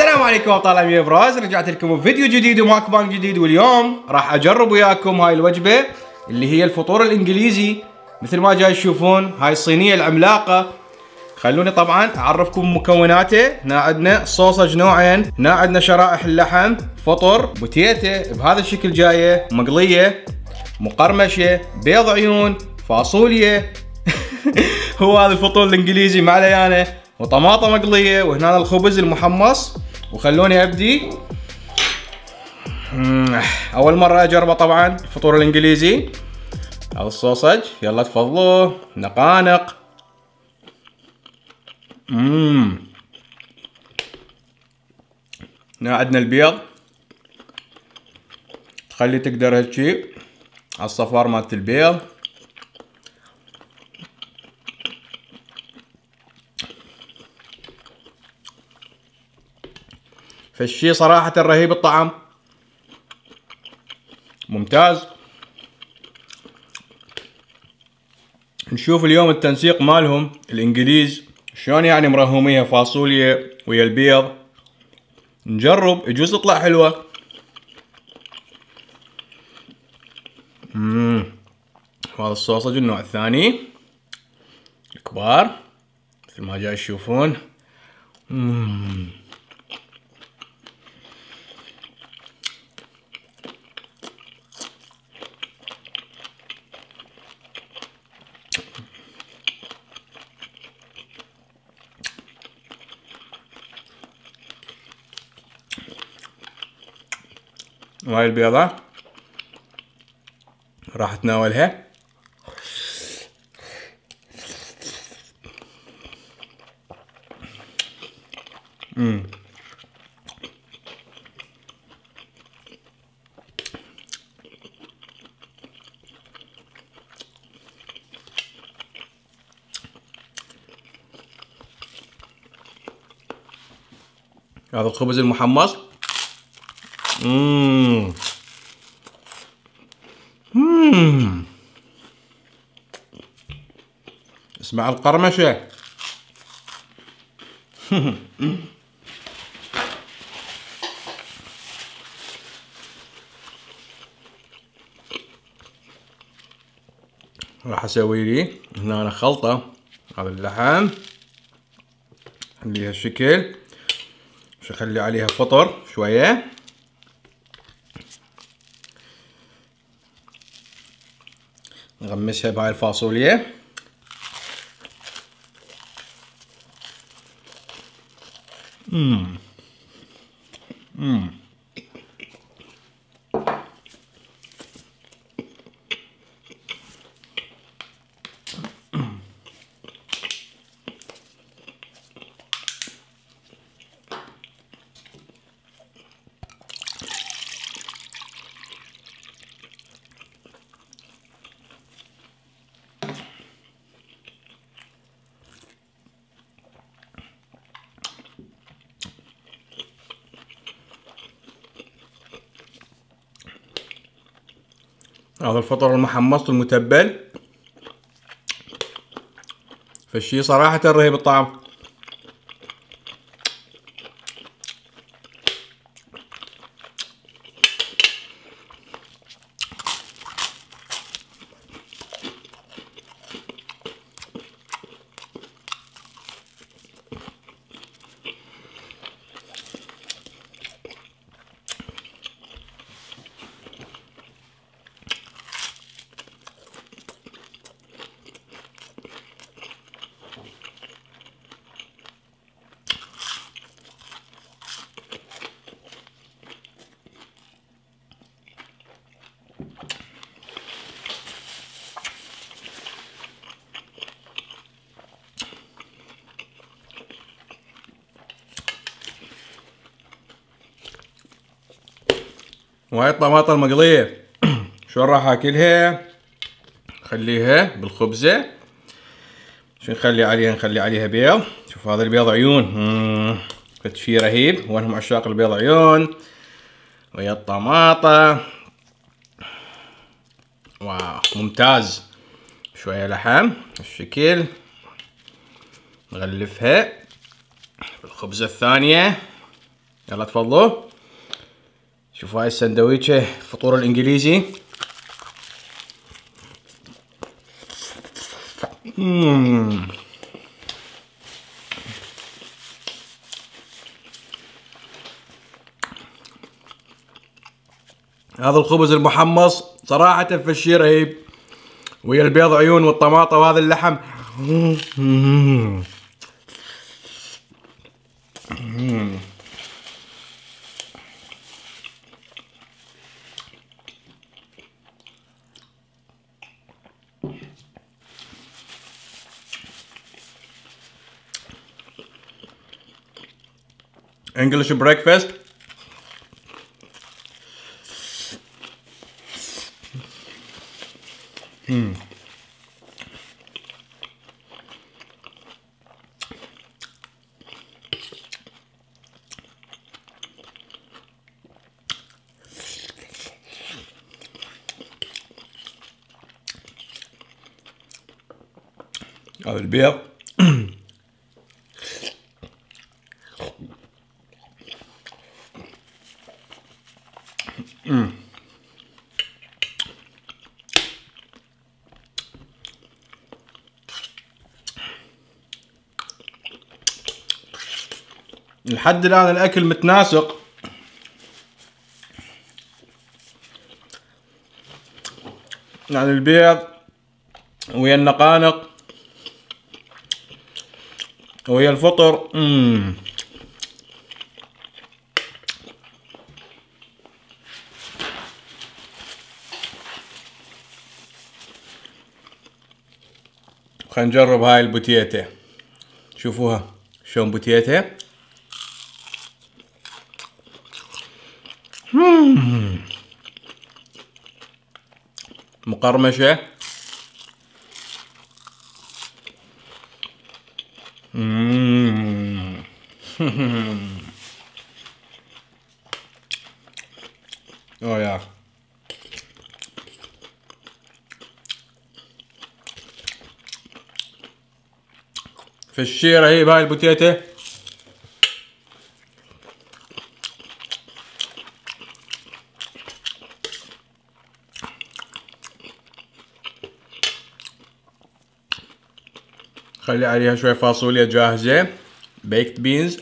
السلام عليكم ابطال امير براز، رجعت لكم بفيديو جديد وماكبان جديد. واليوم راح اجرب وياكم هاي الوجبه اللي هي الفطور الانجليزي. مثل ما جاي تشوفون هاي الصينيه العملاقه. خلوني طبعا اعرفكم مكوناته. هنا عندنا صوصج نوعين، هنا عندنا شرائح اللحم، فطر بوتيتا بهذا الشكل جايه، مقليه، مقرمشه، بيض عيون، فاصوليا هو هذا الفطور الانجليزي مع ليانه، وطماطم مقليه، وهنا الخبز المحمص. وخلوني ابدي. اول مره اجربه طبعا الفطور الانجليزي. هذا الصوصج، يلا تفضلوا نقانق. هنا عندنا البيض، تخلي تقدر هيجي على الصفار مالت البيض. فالشي صراحة رهيب الطعم، ممتاز. نشوف اليوم التنسيق مالهم الانجليز شلون يعني مرهوميها فاصوليا ويا البيض. نجرب، يجوز تطلع حلوة. وهذا الصوصج النوع الثاني الكبار مثل ما جاي تشوفون. وهاي البيضة راح اتناولها. هذا الخبز المحمص. اسمع القرمشة. راح اسوي لي هنا أنا خلطة. هذا اللحم خليها الشكل، مش اخلي عليها فطر شوية. نغمسها بهاي الفاصوليا. هذا الفطر المحمص المتبل، فالشي صراحة رهيب الطعم. وهاي الطماطم المقلية شلون راح اكلها؟ خليها بالخبزة. شو نخلي عليها؟ نخلي عليها بيض. شوف هذا البيض عيون، فد شي رهيب. وانهم عشاق البيض عيون ويا الطماطة. واو ممتاز. شوية لحم الشكل، نغلفها بالخبزة الثانية. يلا تفضلوا شوفوا هاي السندويشة الفطور الانجليزي. هذا الخبز المحمص صراحة فشي رهيب، ويا البيض عيون والطماطة وهذا اللحم. English breakfast. هذا البيض. لحد الآن الأكل متناسق. يعني البيض ويا النقانق ويا الفطر. خلينا نجرب هاي البوتيتة، شوفوها شلون بوتيتة. مقرمشة. اوه يا فشي رهيب هاي البوتيتة. خلي عليها شوي فاصوليا جاهزة بيكت بينز.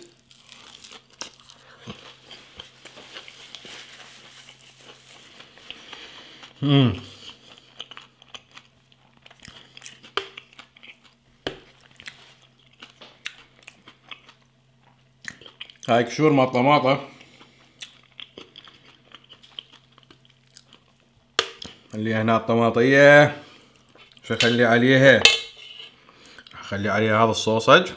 هاي كشور مع الطماطة، خليها هنا الطماطية، خلي عليها هذا الصوصج.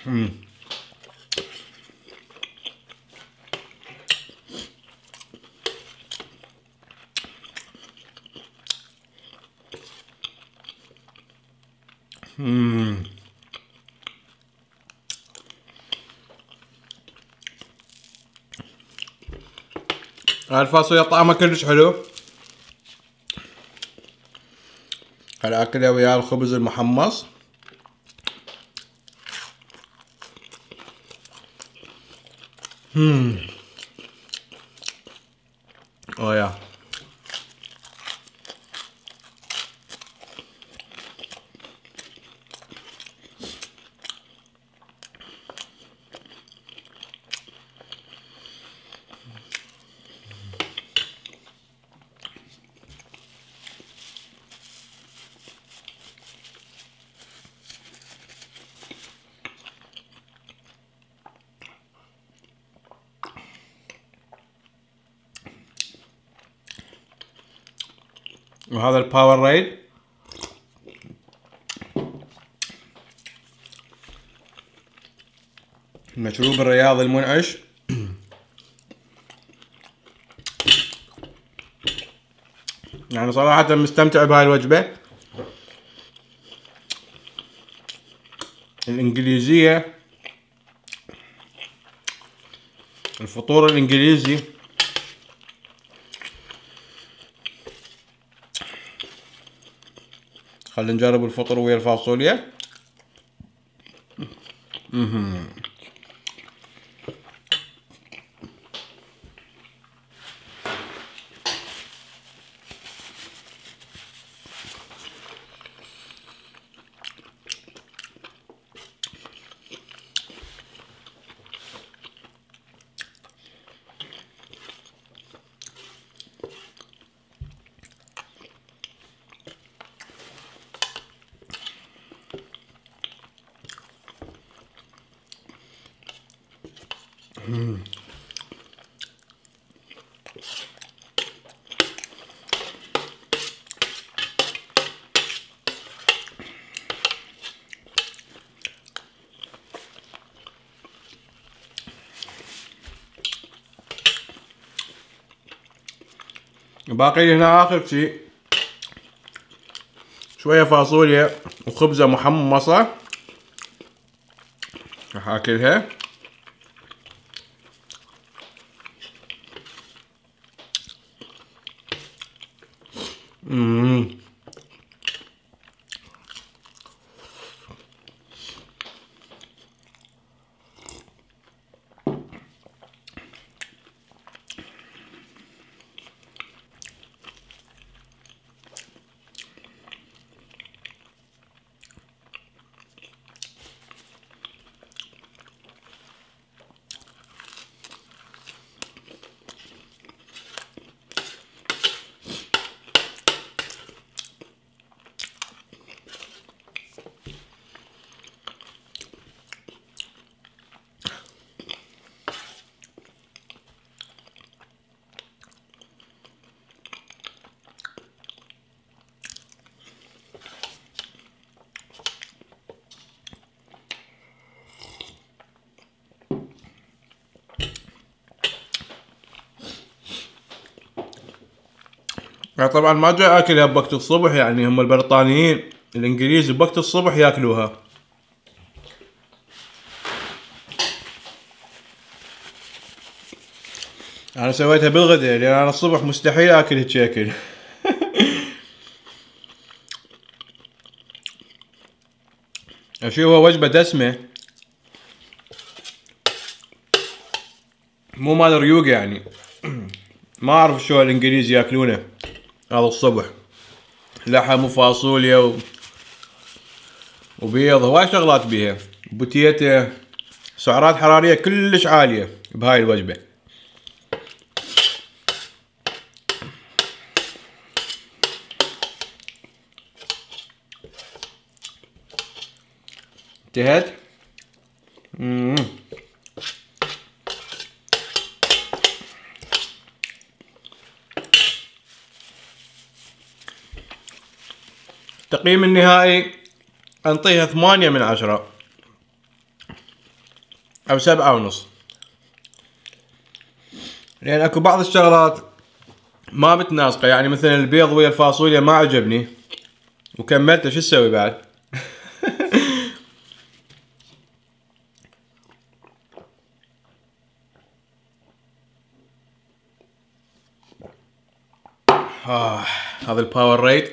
الفاصوليا طعمها كلش حلو. هلا اكلها ويا الخبز المحمص. يا وهذا الباور ريد المشروب الرياضي المنعش. يعني صراحة مستمتع بهاي الوجبة الإنجليزية، الفطور الإنجليزي. خلينا نجرب الفطور ويا الفاصوليا. باقي لي هنا اخر شي شوية فاصوليا وخبزة محمصة راح اكلها. يعني طبعا ما جاي اكلها بوقت الصبح، يعني هم البريطانيين الانجليز بوقت الصبح ياكلوها. انا سويتها بالغداء لان انا الصبح مستحيل اكل هيك اكل. اشوفها وجبة دسمة مو مال ريوق يعني. ما اعرف شو الانجليز ياكلونه هذا الصبح، لحم وفاصوليا وبيض هواي شغلات بيها، بوتيتا، سعرات حرارية كلش عالية بهاي الوجبة. انتهت. التقييم النهائي انطيها 8 من 10. او 7.5. لان اكو بعض الشغلات ما متناسقة، يعني مثلا البيض ويا الفاصوليا ما عجبني وكملته، شو اسوي بعد؟ هذا الباور ريت.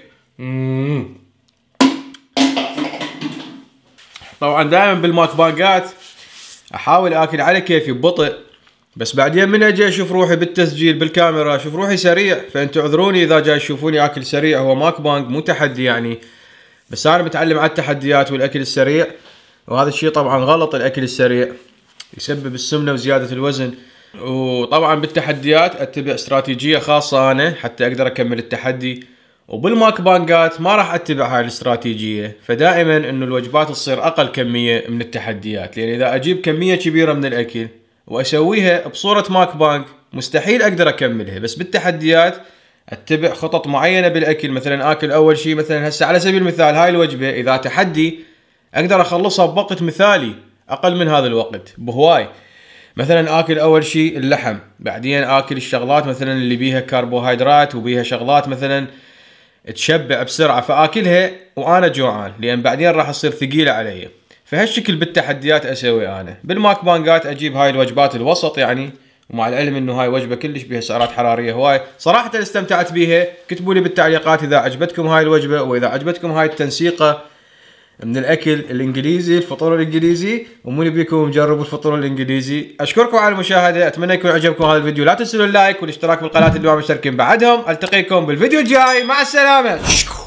طبعا دائما بالماكبانجات احاول اكل على كيفي ببطء، بس بعدين من اجي اشوف روحي بالتسجيل بالكاميرا اشوف روحي سريع، فانتوا اعذروني اذا جاي تشوفوني اكل سريع. هو ماكبانج مو تحدي يعني، بس انا متعلم على التحديات والاكل السريع، وهذا الشيء طبعا غلط. الاكل السريع يسبب السمنة وزيادة الوزن، وطبعا بالتحديات اتبع استراتيجية خاصة انا حتى اقدر اكمل التحدي، وبالماكبانجات ما راح اتبع هاي الاستراتيجية. فدائما انه الوجبات تصير اقل كمية من التحديات، لان اذا اجيب كمية كبيرة من الاكل واسويها بصورة ماكبانج مستحيل اقدر اكملها. بس بالتحديات اتبع خطط معينة بالاكل، مثلا اكل اول شيء، مثلا هسه على سبيل المثال هاي الوجبة اذا تحدي اقدر اخلصها بوقت مثالي اقل من هذا الوقت بهواي. مثلا اكل اول شيء اللحم، بعدين اكل الشغلات مثلا اللي بيها كربوهيدرات وبيها شغلات مثلا تشبع بسرعة، فاكلها وانا جوعان، لان بعدين راح تصير ثقيلة علي. فهالشكل بالتحديات اسوي انا. بالماكبانجات اجيب هاي الوجبات الوسط يعني، ومع العلم انه هاي وجبة كلش بيها سعرات حرارية هواي. صراحة استمتعت بيها. كتبوا لي بالتعليقات اذا عجبتكم هاي الوجبة، واذا عجبتكم هاي التنسيقة من الاكل الانجليزي، الفطور الانجليزي، ومو بيكم جربوا الفطور الانجليزي. اشكركم على المشاهدة، اتمنى يكون عجبكم هذا الفيديو. لا تنسوا اللايك والاشتراك بالقناة اللي ما مشتركين بعدهم. التقيكم بالفيديو الجاي، مع السلامة.